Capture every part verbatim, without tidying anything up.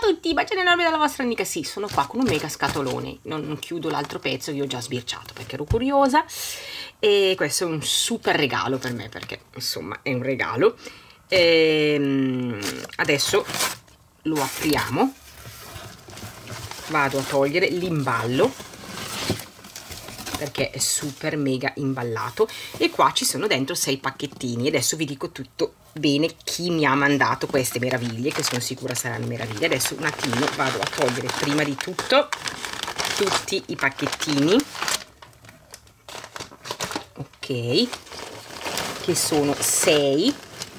a tutti, bacione enorme dalla vostra amica. Sì, sono qua con un mega scatolone, non, non chiudo l'altro pezzo, io ho già sbirciato perché ero curiosa, e questo è un super regalo per me, perché insomma è un regalo. E adesso lo apriamo, vado a togliere l'imballo perché è super mega imballato, e qua ci sono dentro sei pacchettini. Adesso vi dico tutto bene chi mi ha mandato queste meraviglie, che sono sicura saranno meraviglie. Adesso un attimino vado a togliere prima di tutto tutti i pacchettini, ok, che sono sei,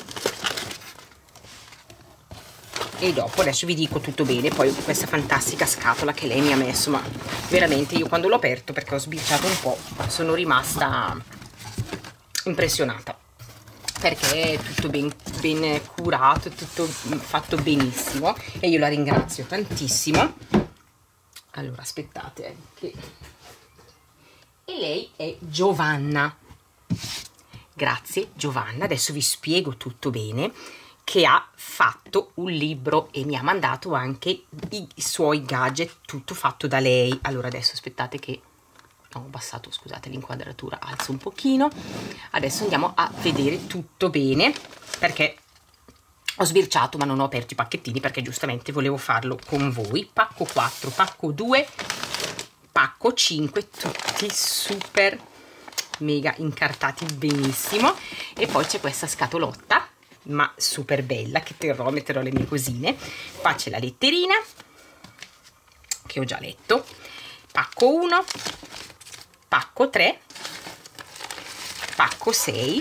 e dopo adesso vi dico tutto bene. Poi questa fantastica scatola che lei mi ha messo, ma veramente io quando l'ho aperto, perché ho sbirciato un po', sono rimasta impressionata, perché è tutto ben, ben curato, tutto fatto benissimo, e io la ringrazio tantissimo. Allora aspettate, eh, che... e lei è Giovanna. Grazie Giovanna, adesso vi spiego tutto bene, che ha fatto un libro e mi ha mandato anche i suoi gadget, tutto fatto da lei. Allora adesso aspettate che ho abbassato, scusate, l'inquadratura, alzo un pochino. Adesso andiamo a vedere tutto bene, perché ho sbirciato ma non ho aperto i pacchettini, perché giustamente volevo farlo con voi. Pacco quattro, pacco due, pacco cinque, tutti super mega incartati benissimo. E poi c'è questa scatolotta ma super bella che terrò, metterò le mie cosine. Qua c'è la letterina che ho già letto, pacco uno, pacco tre, pacco sei,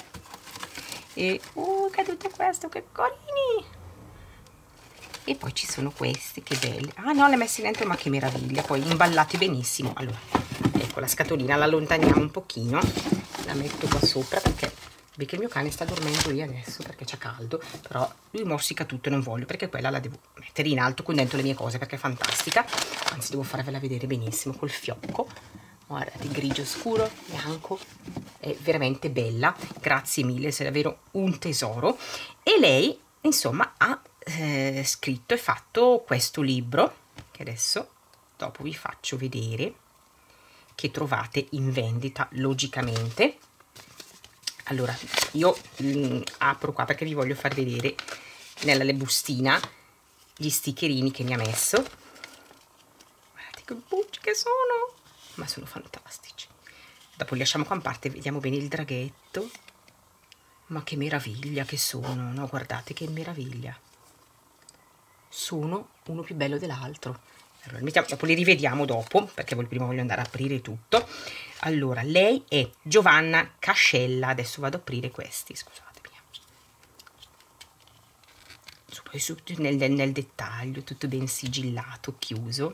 e oh, che è tutto questo, che carini! E poi ci sono questi, che belli. Ah no, le ho messi dentro, ma che meraviglia, poi imballati benissimo. Allora ecco la scatolina, la allontaniamo un pochino, la metto qua sopra, perché perché il mio cane sta dormendo lì adesso perché c'è caldo, però lui morsica tutto e non voglio, perché quella la devo mettere in alto con dentro le mie cose, perché è fantastica. Anzi, devo farvela vedere benissimo col fiocco. Guardate, grigio scuro, bianco, è veramente bella, grazie mille, sei davvero un tesoro. E lei insomma ha eh, scritto e fatto questo libro, che adesso dopo vi faccio vedere, che trovate in vendita logicamente. Allora io mh, apro qua perché vi voglio far vedere nella bustina gli stickerini che mi ha messo. Guardate che bucci che sono, ma sono fantastici. Dopo li lasciamo qua in parte, vediamo bene il draghetto. Ma che meraviglia che sono, no? Guardate che meraviglia, sono uno più bello dell'altro. Allora, mettiamo, dopo li rivediamo dopo, perché prima voglio andare a aprire tutto. Allora, lei è Giovanna Cascella. Adesso vado ad aprire questi, scusatemi. Poi su, nel, nel dettaglio, tutto ben sigillato, chiuso.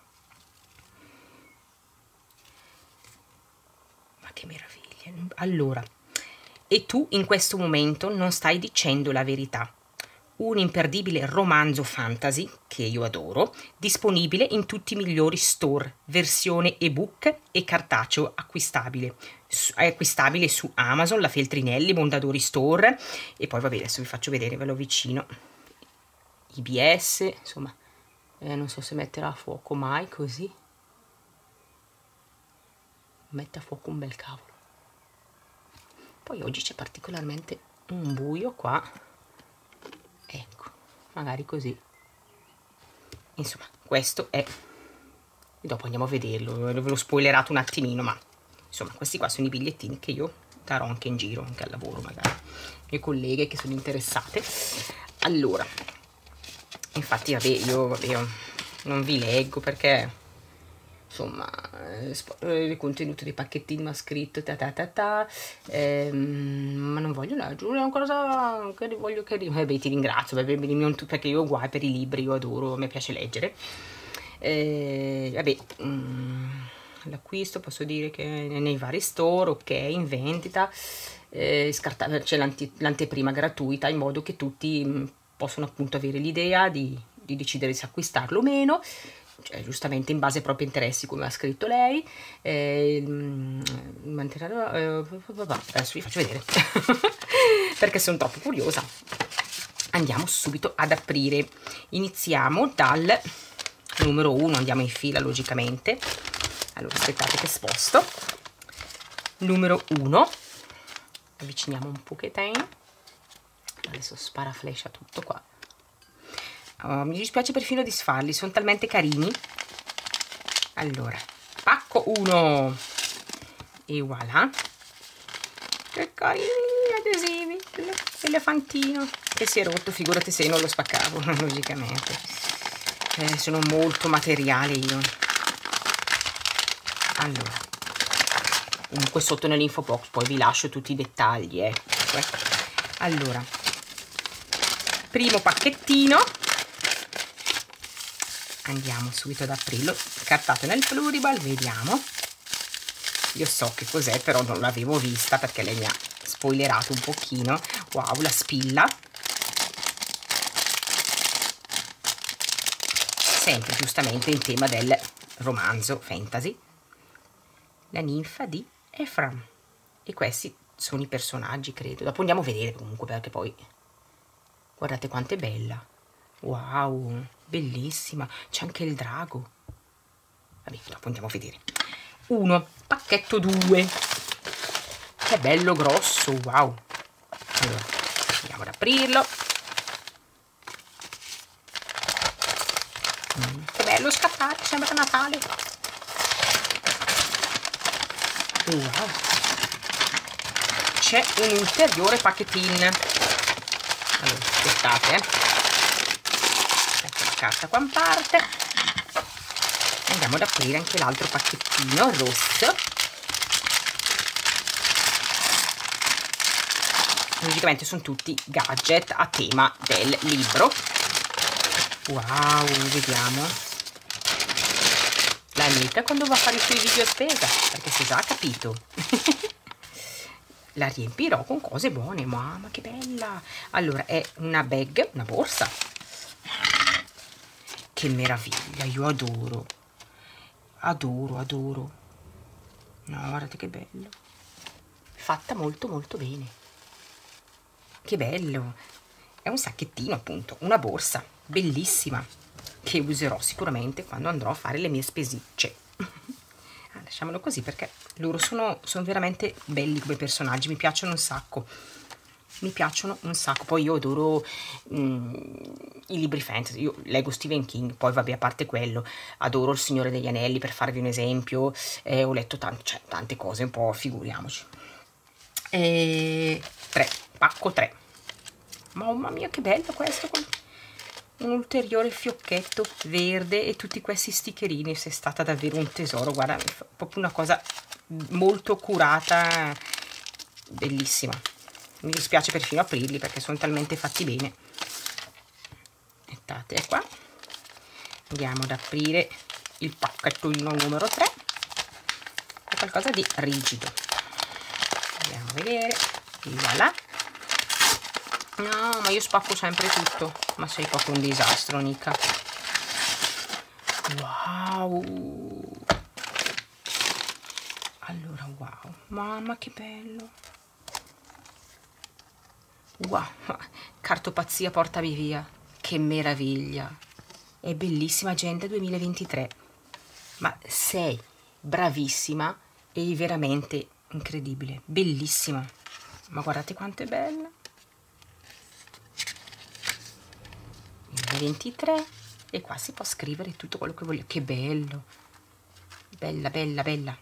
Ma che meraviglia. Allora, e tu in questo momento non stai dicendo la verità. Un imperdibile romanzo fantasy, che io adoro, disponibile in tutti i migliori store, versione ebook e cartaceo, acquistabile. È acquistabile su Amazon, la Feltrinelli, Mondadori Store, e poi vabbè, adesso vi faccio vedere, ve lo vicino, I B S, insomma, eh, non so se metterà a fuoco mai così. Mette a fuoco un bel cavolo. Poi oggi c'è particolarmente un buio qua. Ecco, magari così. Insomma, questo è... Dopo andiamo a vederlo, ve l'ho spoilerato un attimino, ma insomma, questi qua sono i bigliettini che io darò anche in giro, anche al lavoro, magari, mie colleghe che sono interessate. Allora, infatti, vabbè, io, vabbè, io non vi leggo perché... Insomma, eh, il contenuto dei pacchettini mi ha scritto ta ta ta ta, ehm, ma non voglio leggere, è una cosa che voglio che... Eh beh, ti ringrazio, perché io ho guai per i libri, io adoro, mi piace leggere. Eh, vabbè, mm, l'acquisto posso dire che nei vari store, ok, in vendita, eh, c'è l'anteprima gratuita, in modo che tutti mh, possono appunto avere l'idea di, di decidere se acquistarlo o meno. Cioè, giustamente in base ai propri interessi, come ha scritto lei. Eh, mantenere, eh, adesso vi faccio vedere perché sono troppo curiosa. andiamo subito ad aprire. Iniziamo dal numero uno, andiamo in fila logicamente. Allora aspettate che sposto. Numero uno, avviciniamo un pochettino, adesso spara flash a tutto qua. Oh, mi dispiace perfino disfarli, sono talmente carini. Allora, pacco uno e voilà, che carini adesivi, l'elefantino che si è rotto, figurati se non lo spaccavo logicamente. Eh, sono molto materiale io. Allora, comunque sotto nell'info box poi vi lascio tutti i dettagli, eh. Allora, primo pacchettino, andiamo subito ad aprirlo, cartato nel Pluriball, vediamo. Io so che cos'è, però non l'avevo vista perché lei mi ha spoilerato un pochino. Wow, la spilla, sempre giustamente in tema del romanzo fantasy, la ninfa di Ephraim, e questi sono i personaggi, credo. Dopo andiamo a vedere comunque, perché poi guardate quanto è bella. Wow, bellissima, c'è anche il drago. Vabbè, dopo andiamo a vedere. Uno, pacchetto due, che bello grosso, wow. Allora, andiamo ad aprirlo. Mm, che bello scattare, sembra Natale. Wow, c'è un ulteriore pacchettino. Allora, aspettate, eh. Carta qua in parte, andiamo ad aprire anche l'altro pacchettino rosso. Logicamente sono tutti gadget a tema del libro. Wow, vediamo la Nika quando va a fare i suoi video spesa, perché si è già capito. La riempirò con cose buone. Mamma che bella. Allora è una bag, una borsa. Che meraviglia, io adoro, adoro, adoro. No, guardate che bello, fatta molto molto bene, che bello. È un sacchettino, appunto, una borsa bellissima che userò sicuramente quando andrò a fare le mie spesicce. Ah, lasciamolo così perché loro sono, sono veramente belli come personaggi, mi piacciono un sacco. Mi piacciono un sacco. Poi io adoro mm, i libri fantasy. Io leggo Stephen King, poi vabbè, a parte quello, adoro Il Signore degli Anelli, per farvi un esempio. Eh, ho letto tante, cioè, tante cose, un po', figuriamoci. E tre, pacco tre. Mamma mia che bello questo, con un ulteriore fiocchetto verde e tutti questi stickerini. Se è stata davvero un tesoro, guarda, proprio una cosa molto curata, bellissima. Mi dispiace perfino aprirli perché sono talmente fatti bene. Aspettate, qua andiamo ad aprire il pacchettino numero tre. È qualcosa di rigido, andiamo a vedere. Voilà. No, ma io spacco sempre tutto, ma sei proprio un disastro, Nika. Wow, allora, wow, mamma che bello. Wow, cartopazzia portami via, che meraviglia, è bellissima. Agenda duemilaventitré, ma sei bravissima e veramente incredibile, bellissima. Ma guardate quanto è bella. duemilaventitré, e qua si può scrivere tutto quello che voglio. Che bello, bella bella bella,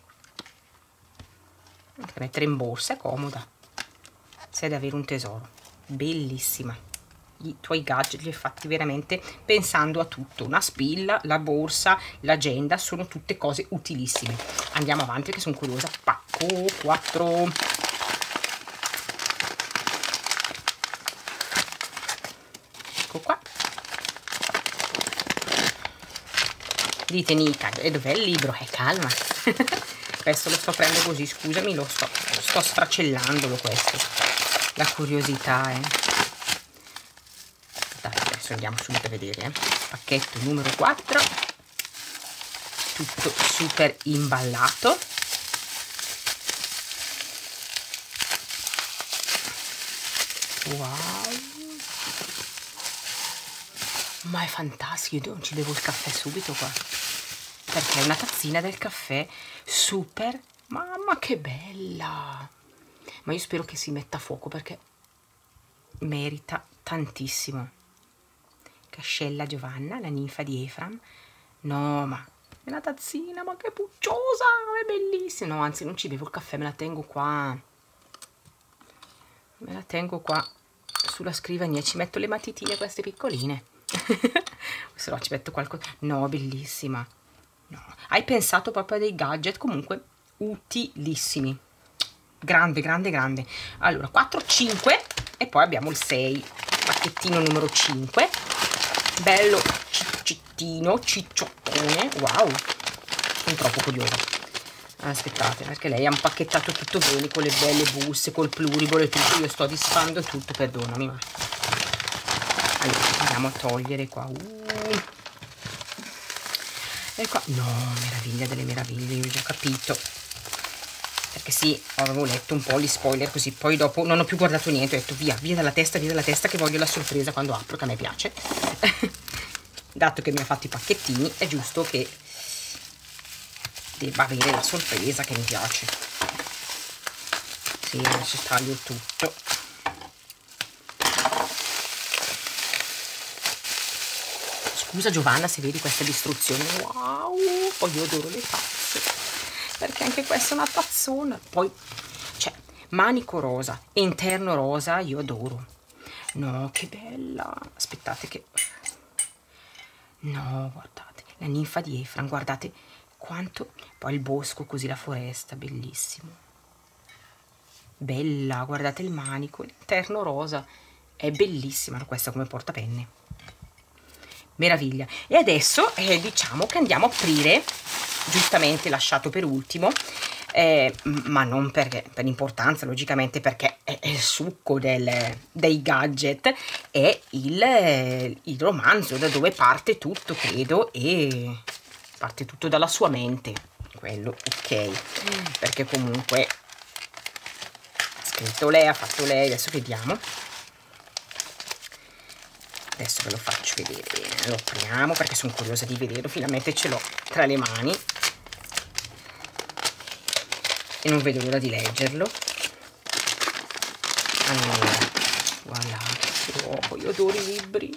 da mettere in borsa, è comoda, sei davvero un tesoro. Bellissima, i tuoi gadget li hai fatti veramente pensando a tutto. Una spilla, la borsa, l'agenda, sono tutte cose utilissime. Andiamo avanti che sono curiosa. Pacco quattro. Ecco qua. Dite Nika, e dov'è il libro? Eh, calma. Questo lo sto prendendo così, scusami, lo sto, sto sfracellandolo questo. La curiosità, eh. Dai, adesso andiamo subito a vedere, eh. Pacchetto numero quattro, tutto super imballato. Wow, Ma è fantastico, io non ci bevo il caffè subito qua, perché è una tazzina del caffè super, mamma che bella, ma io spero che si metta a fuoco perché merita tantissimo. Cascella Giovanna, la ninfa di Efram, no ma è una tazzina, ma che pucciosa, è bellissima, no anzi non ci bevo il caffè, me la tengo qua, me la tengo qua sulla scrivania, ci metto le matitine queste piccoline. Se no ci metto qualcosa, no bellissima, no. Hai pensato proprio a dei gadget comunque utilissimi, grande grande grande. Allora quattro, cinque e poi abbiamo il sei, pacchettino numero cinque, bello ciccittino, ciccioccone, wow, sono troppo curiosa. Aspettate, perché lei ha impacchettato tutto bene con le belle buste, col pluribolo e tutto, io sto disfando tutto, perdonami ma... Allora andiamo a togliere qua, uh. E qua, no, meraviglia delle meraviglie, io ho già capito, perché sì, avevo letto un po' gli spoiler così, poi dopo non ho più guardato niente, ho detto via, via dalla testa, via dalla testa, che voglio la sorpresa quando apro, che a me piace. Dato che mi ha fatto i pacchettini, è giusto che debba avere la sorpresa che mi piace. Sì, adesso taglio tutto. Scusa Giovanna se vedi questa distruzione, wow, poi io adoro le tazze, perché anche questa è una tazzona, poi cioè manico rosa e interno rosa, io adoro, no che bella, aspettate che, no guardate, la ninfa di Efram, guardate quanto, poi il bosco così, la foresta, bellissimo, bella, guardate il manico, l'interno rosa, è bellissima questa come portapenne. Meraviglia. E adesso eh, diciamo che andiamo a aprire, giustamente lasciato per ultimo, eh, ma non perché, per importanza, logicamente, perché è, è il succo del, dei gadget, è il, il romanzo da dove parte tutto, credo, e parte tutto dalla sua mente, quello, ok, perché comunque ha scritto lei, ha fatto lei, adesso vediamo. Adesso ve lo faccio vedere, lo apriamo perché sono curiosa di vederlo, finalmente ce l'ho tra le mani e non vedo l'ora di leggerlo. Allora, voilà, oh, io adoro i libri.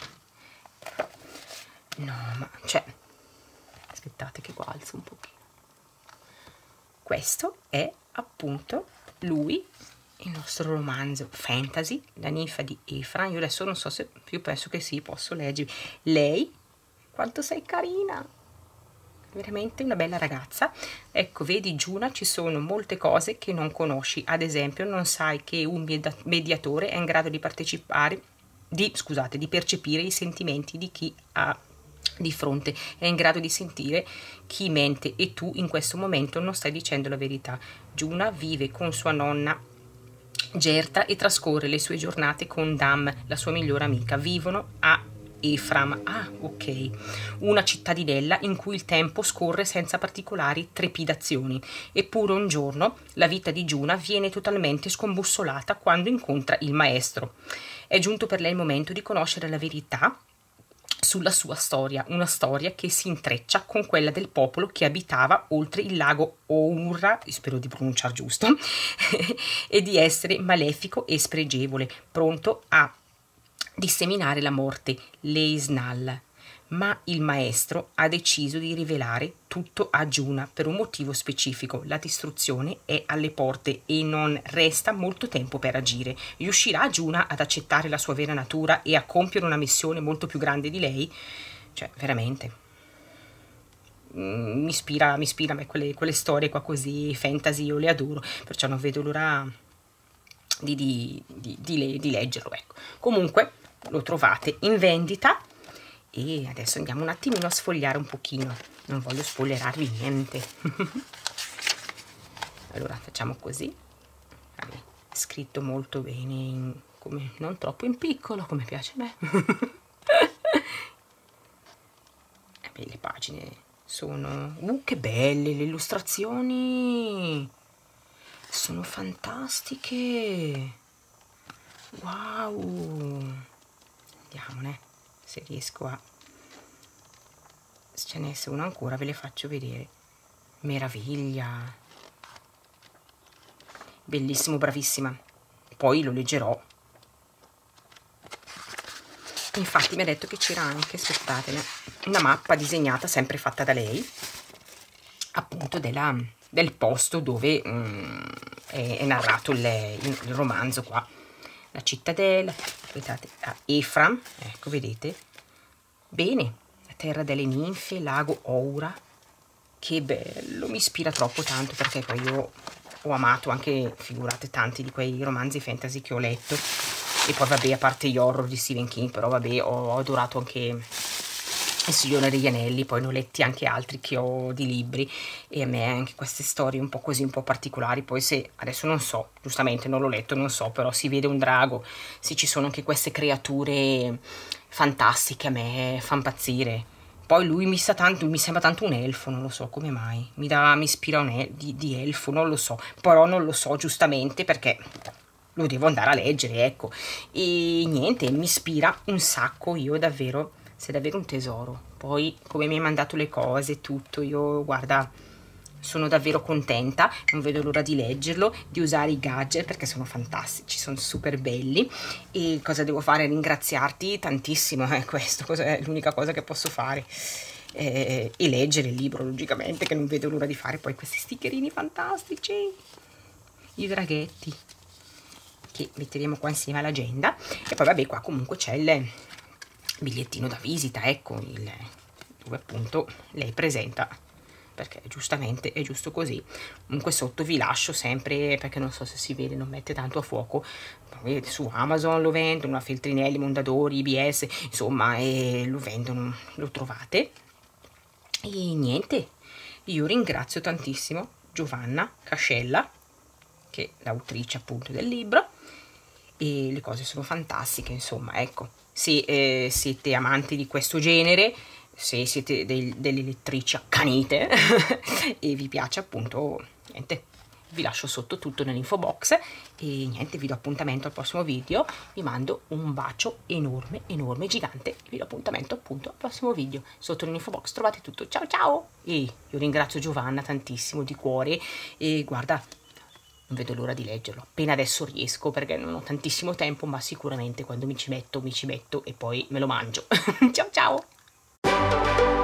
No, ma, cioè, aspettate che qua alzo un pochino. Questo è appunto lui, il nostro romanzo fantasy, la ninfa di Efram. Io adesso non so se, io penso che sì, posso leggere. Lei, quanto sei carina, veramente una bella ragazza. Ecco, vedi Giuna, ci sono molte cose che non conosci, ad esempio non sai che un mediatore è in grado di partecipare, di, scusate, di percepire i sentimenti di chi ha di fronte, è in grado di sentire chi mente e tu in questo momento non stai dicendo la verità. Giuna vive con sua nonna Gerta e trascorre le sue giornate con Dam, la sua migliore amica. Vivono a Efram, ah ok, una cittadinella in cui il tempo scorre senza particolari trepidazioni. Eppure un giorno la vita di Giuna viene totalmente scombussolata quando incontra il maestro. È giunto per lei il momento di conoscere la verità sulla sua storia, una storia che si intreccia con quella del popolo che abitava oltre il lago Ourra, spero di pronunciare giusto, e di essere malefico e spregevole, pronto a disseminare la morte, l'Eisnal. Ma il maestro ha deciso di rivelare tutto a Giuna per un motivo specifico. La distruzione è alle porte e non resta molto tempo per agire. Riuscirà Giuna ad accettare la sua vera natura e a compiere una missione molto più grande di lei? Cioè, veramente. Mm, mi ispira, mi ispira a me quelle, quelle storie qua così, fantasy, io le adoro, perciò non vedo l'ora di, di, di, di, di leggerlo. Ecco. Comunque, lo trovate in vendita. E adesso andiamo un attimino a sfogliare un pochino, non voglio spoilerarvi niente. Allora facciamo così. Vabbè, scritto molto bene, in, come, non troppo in piccolo come piace a me. Vabbè, le pagine sono, uh che belle, le illustrazioni sono fantastiche, wow, andiamone. se riesco a, se ce n'è uno ancora ve le faccio vedere. Meraviglia, bellissimo, bravissima. Poi lo leggerò. Infatti mi ha detto che c'era anche, aspettatene, una mappa disegnata sempre fatta da lei, appunto della, del posto dove um, è, è narrato il, il, il romanzo qua, la cittadella, aspettate, a Efram, ecco vedete, bene, la terra delle ninfe, lago Oura, che bello, mi ispira troppo tanto, perché poi io ho amato anche, figurate, tanti di quei romanzi fantasy che ho letto. E poi vabbè, a parte gli horror di Stephen King, però vabbè, ho adorato anche Il Signore degli Anelli, poi ne ho letti anche altri che ho di libri, e a me anche queste storie un po' così, un po' particolari. Poi se, adesso non so, giustamente non l'ho letto, non so, però si vede un drago, se ci sono anche queste creature fantastiche, a me fa impazzire. Poi lui mi sa tanto, mi sembra tanto un elfo, non lo so come mai, mi, dà, mi ispira un el di, di elfo, non lo so, però non lo so giustamente perché lo devo andare a leggere, ecco. E niente, mi ispira un sacco, io davvero, sei davvero un tesoro. Poi come mi hai mandato le cose, tutto, io guarda, sono davvero contenta, non vedo l'ora di leggerlo, di usare i gadget perché sono fantastici, sono super belli. E cosa devo fare? Ringraziarti tantissimo, eh, questo è l'unica cosa che posso fare. Eh, e leggere il libro, logicamente, che non vedo l'ora di fare. Poi questi stickerini fantastici, i draghetti, che metteremo qua insieme all'agenda. E poi vabbè, qua comunque c'è il bigliettino da visita, ecco, il, dove appunto lei presenta, perché giustamente è giusto così. Comunque sotto vi lascio sempre, perché non so se si vede, non mette tanto a fuoco, su Amazon lo vendono, a Feltrinelli, Mondadori, I B S, insomma, e lo vendono, lo trovate. E niente, io ringrazio tantissimo Giovanna Cascella, che è l'autrice appunto del libro, e le cose sono fantastiche, insomma, ecco. Se eh, siete amanti di questo genere, se siete del, delle lettrici accanite e vi piace appunto, niente, vi lascio sotto tutto nell'info box. E niente, vi do appuntamento al prossimo video, vi mando un bacio enorme, enorme, gigante, e vi do appuntamento appunto al prossimo video. Sotto nell'info box trovate tutto, ciao ciao! E io ringrazio Giovanna tantissimo di cuore, e guarda, non vedo l'ora di leggerlo, appena adesso riesco, perché non ho tantissimo tempo, ma sicuramente quando mi ci metto, mi ci metto e poi me lo mangio. Ciao ciao!